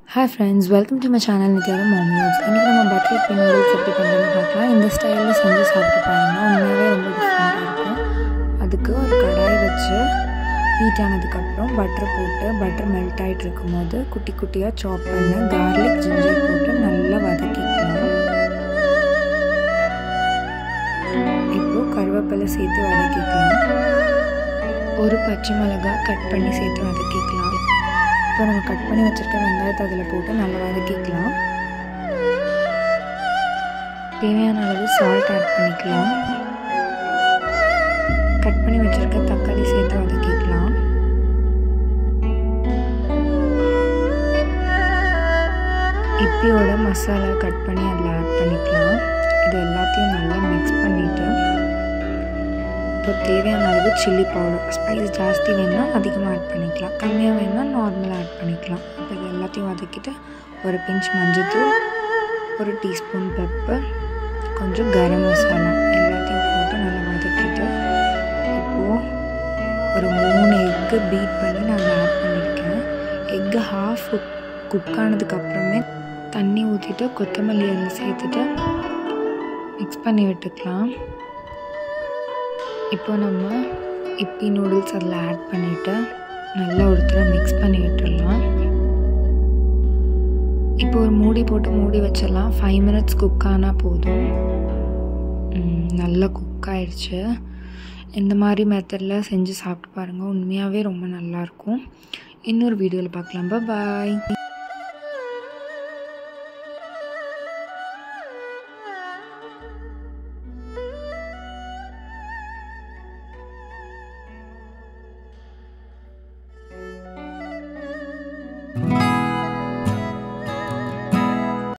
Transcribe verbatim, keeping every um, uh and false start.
Hi friends, welcome to my channel Nithyada Momos. இன்னைக்கு நம்ம butter யப்பி noodles எப்படி பண்றதுன்னு பார்க்கலாம். இந்த ஸ்டைல்ல செஞ்சு சாப்பிட்டு பாருங்க. உண்மையாவே ரொம்ப டிஃபரெண்டா இருக்கும். அதுக்கு ஒரு கடாய் வச்சு ஹீட் ஆனதுக்கு அப்புறம் பட்டர் போட்டு பட்டர் மெல்ட் ஆயிட்டு இருக்கும்போது குட்டி குட்டியா சாப் பண்ண garlic ginger போட்டு நல்லா வதக்கிக்கலாம். இப்போ கருவேப்பிலை சேர்த்து வதக்கிக்கலாம். ஒரு பச்சை மிளகாய் கட் பண்ணி சேர்த்து வதக்கிக்கலாம். இப்போ நம்ம கட் பண்ணி வச்சிருக்க வெங்காயத்தை அதில் போட்டு நல்லா வதக்கிக்கலாம். தேவையான அளவு சால்ட் ஆட் பண்ணிக்கலாம். கட் பண்ணி வச்சிருக்க தக்காளி சேர்த்து வதக்கிக்கலாம். இப்பியோட மசாலா கட் பண்ணி அதில் ஆட் பண்ணிக்கலாம். இது எல்லாத்தையும் நல்லா மிக்ஸ் பண்ணிவிட்டு இப்போ தேவையான அளவு சில்லி பவுடர், ஸ்பைஸ் ஜாஸ்தி வேணுன்னா அதிகமாக ஆட் பண்ணிக்கலாம், கம்மியாக வேணுன்னா நார்மலாக ஆட் பண்ணிக்கலாம். இப்போ இது எல்லாத்தையும் வதக்கிட்டு ஒரு பிஞ்ச் மஞ்சள்தூள், ஒரு டீஸ்பூன் பெப்பர், கொஞ்சம் கரம் மசாலா எல்லாத்தையும் போட்டு நல்லா வதக்கிட்டு இப்போது ஒரு மூணு எக்கு பீட் பண்ணி நான் ஆட் பண்ணியிருக்கேன். எக்கு ஹாஃப் குக் குக் ஆனதுக்கப்புறமே தண்ணி ஊற்றிட்டு கொத்தமல்லி அதில் சேர்த்துட்டு மிக்ஸ் பண்ணி விட்டுக்கலாம். இப்போ நம்ம இப்பி நூடுல்ஸ் அதில் ஆட் பண்ணிவிட்டு நல்லா ஒரு தடவை மிக்ஸ் பண்ணி விட்டுடலாம். இப்போ ஒரு மூடி போட்டு மூடி வச்சிடலாம். ஃபைவ் மினிட்ஸ் குக் ஆனால் போதும். நல்லா குக் ஆயிடுச்சு. இந்த மாதிரி மெத்தடில் செஞ்சு சாப்பிட்டு பாருங்கள். உண்மையாகவே ரொம்ப நல்லாயிருக்கும். இன்னொரு வீடியோவில் பார்க்கலாம். பாய்.